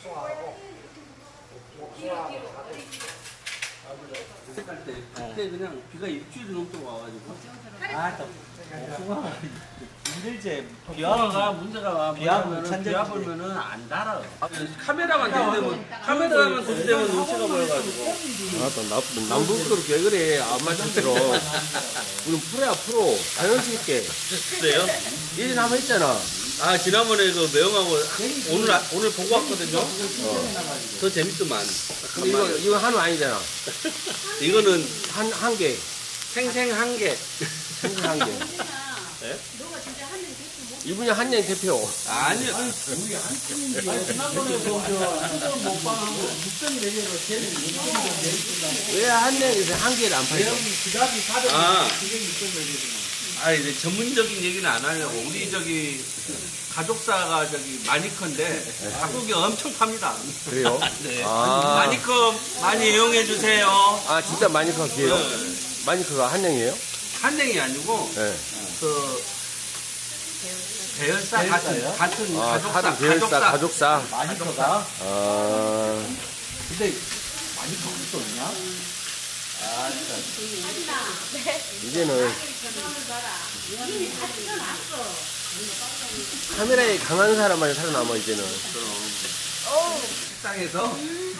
할 때, 그때 그냥 비가 일주일 넘도록 와가지고. 또 힘들지. 비와가 문제가 비와 불면은 안 달아. 카메라만 들이대면 눈치가 보여가지고. 남북으로 왜 그래? 안 맞춰들어. 우리 프로야, 프로. 자연스럽게. 그래요? 예전에 한번 했잖아. 아, 지난번에 그 매형하고 오늘 보고 왔거든요. 더 재밌더만. 근데 이거 한우 아니잖아. 이거는 한 개. 생생 한 개. 생선 한 개. 네? 이분이 한양 대표. 아니요. 지난번에 먹방하고 국정이 내려서 제일 왜 한양에서 한 개를 안 팔죠? 기다리 400원, 아. 900원 내리지만. 아, 이제 전문적인 얘기는 안 하려고. 우리 가족사가 마니커인데, 닭고기 엄청 팝니다. 그래요? 네. 아. 마니커 많이 이용해주세요. 아, 진짜 마니커기예요? 네. 마니커가 한양이에요? 한랭이 아니고, 네. 배열사 같은 다른 계열사, 가족사. 마니커가? 아. 근데 마니커가 또 있냐? 이제는 카메라에 강한 사람만이 살아남아, 이제는. 식당에서.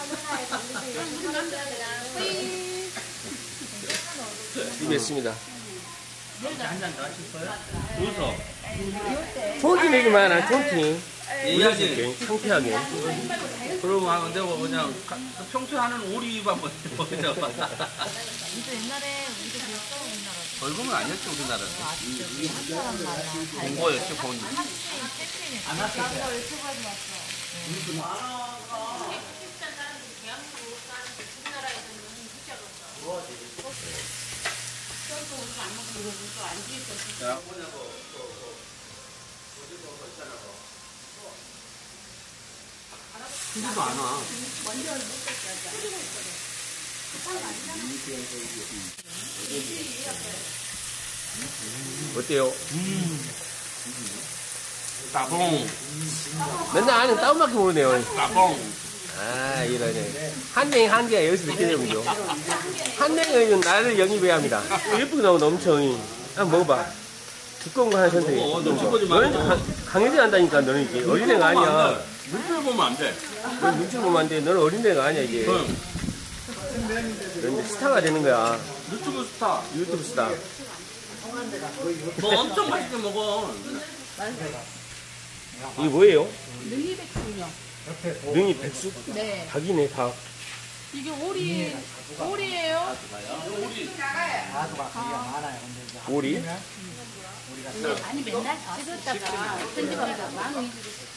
준비했습니다. 한잔 더 하실 거예요? 웃어. 촌티내기만 한 촌티. 얘기하지. 창피하게. 그러고 하는데 그냥 평소에 하는 오리밥 뭐 해줘. 우리도 옛날에 우리도 배웠어 우리나라. 벌금은 아니었죠 우리나라는. 한 사람 많아. 공고였죠 공. 안 왔을 때. 나 유튜브에서 봤어. 자, 힘도 안 와. 어때요? 따봉. 맨날 안에 다운밖에 모르네요. 따봉. 아, 이러네. 한냉 한 개가 여기서 늦게 되는죠. 한냉은 나를 영입해야 합니다. 예쁘게 나오는데 엄청. 한번 먹어봐. 두꺼운 거 하나 선택해. 너는 강해져야 한다니까, 너는 이게. 어린애가 아니야. 눈을 보면 안 돼. 넌 눈치 보면 안 돼. 너는 어린애가 아니야, 이게. 응. 넌 이제 스타가 되는 거야. 유튜브 스타. 유튜브 스타. 너 엄청 맛있게 먹어. 이게 뭐예요? 능이 백숙이요. 능이 백숙? 네. 닭이네, 닭. 이게 오리예요? 오리? 아니 맨날 찍었다가 편집하다가 많이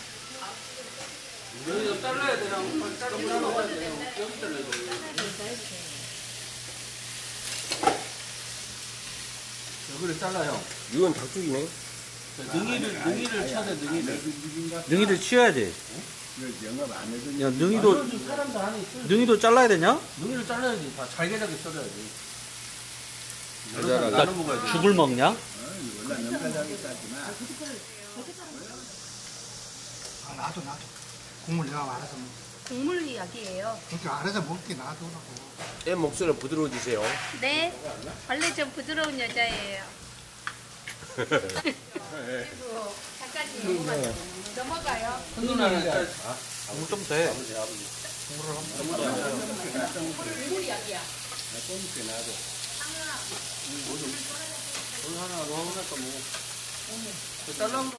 여기서 잘라야 되나? 자르면 먹어야 되나? 여기 잘라야 돼. 여기를 잘라요. 이건 닭죽이네. 능이를 쳐야 돼, 능이를. 능이를 치워야 돼. 영업 안 해주니 야, 사람도 안에 있어. 능이도 잘라야 되냐? 능이를 잘라야지. 다 잘게잘게 썰어야지. 잘라라. 나눠 먹어야 돼. 죽을 먹냐? 원래 넘사장이 따지만 놔둬. 국물 내가 알아서 먹. 국물 이야기예요. 그렇게 알아서 먹게 놔두라고. 애 목소리 부드러워지세요. 네. 원래 좀 부드러운 여자예요. 그리고 잠깐 넘어가요. 누나는 좀 돼. 국물 이야기야. 오늘 하나 넣어놓을까 뭐. 잘라면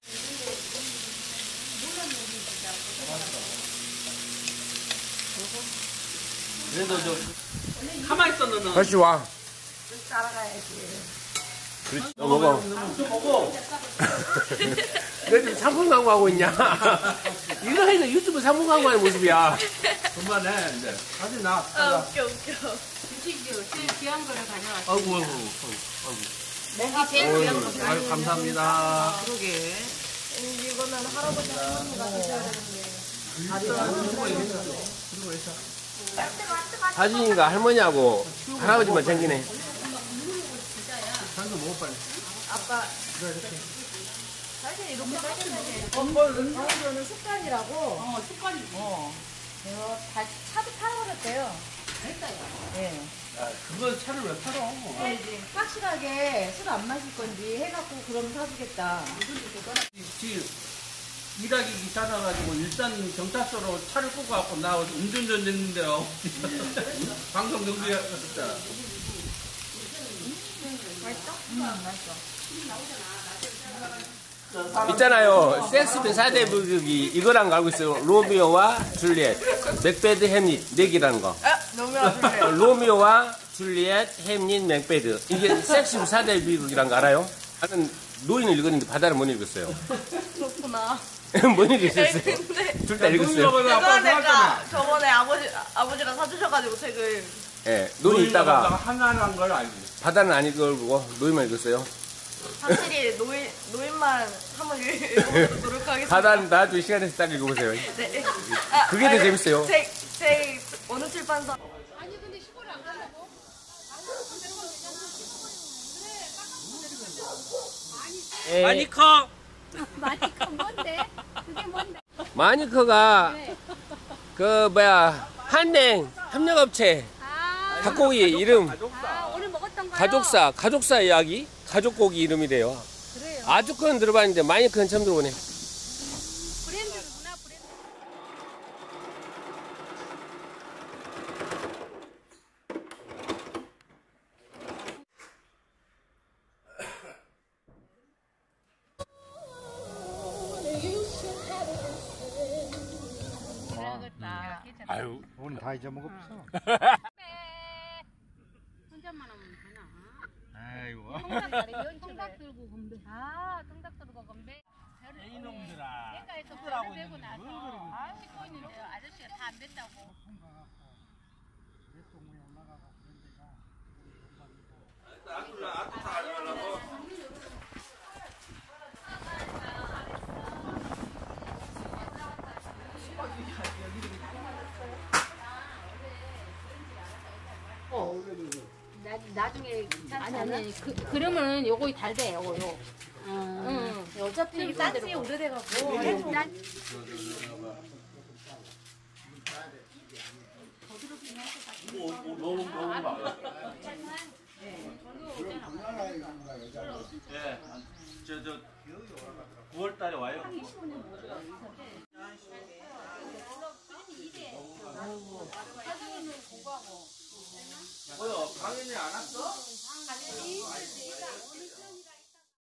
그래도 가만히 있어 너는. 다시 와. 따라가야지. 그렇지. 너 먹어. 좀 먹어. 너 지금 상품 광고하고 있냐? 이거 해서 유튜브 상품 광고하는 모습이야. 그만해 이제. 다시 나. 웃겨. 드시죠. 제일 귀한 거를 가져왔어. 아이고. 내가 제일 귀한 거. 아유 감사합니다. 그러게. 이거는 할아버지 할머니가 드셔야 되는데. 사진이가 할머니하고 할아버지만 챙기네. 잔도 먹어 빨리. 아빠. 사실 이렇게 따뜻하게. 이거는 습관이라고. 습관이. 차도 팔아버렸대요. 네. 그건 차를 왜 팔어? 이제 확실하게 술 안 마실 건지 해갖고 그럼 사주겠다. 지금 일하기 귀찮아가지고 일단 경찰서로 차를 끌고 갖고 나 음주운전 했는데요. 방송 경비했었잖아. 맛있어? 맛있어. 있잖아요. 섹스피 4대 비극이 이거랑 알고 있어요. 로미오와 줄리엣, 맥베드, 햄릿, 넥이라는 거. 로미오와 줄리엣, 햄릿, 맥베드. 이게 섹스피 4대 비극이란 거 알아요? 나는 노인을 읽었는데 바다를 못 읽었어요. 그렇구나. 못 읽으셨어요? 둘 다 읽었어요. 저번에 아버지랑 사주셔가지고 책을. 예, 노인 읽다가 하나란 걸 알지. 바다는 안 읽고 노인만 읽었어요. 확실히 노인만 한번 읽어보도록 노력하겠습니다. 바다는 나중에 시간 내서 딱 읽어보세요. 네. 그게 더 재밌어요. 책 어느 출판사? 아니 근데 시골에 안 가려고? 마니커! 마니커 뭔데? 그게 뭔데? 마니커가 그 뭐야 한냉 협력업체 아, 닭고기 이름 오늘 먹었던 거요? 가족사 이야기 가족고기 이름이래요. 그래요. 아주커는 들어봤는데 마니커는 처음 들어보네. 브랜드구나 브랜드. 그러겠다. 아유 오늘 다 잊어먹었어. 혼자만 하면 되나? 아이고. 통닭 들고 건배. 아, 통닭 들고 건배. 이놈들아. 내가 또 되고 나서 씻고 있는데 아저씨가 다 안 됐다고. 나중에 아니 그러면은 요거 달대 요거. 응. 어차피 딴지 오래돼갖고. 예, 저 9월 달에 와요. 뭐요? 강연이 안 왔어?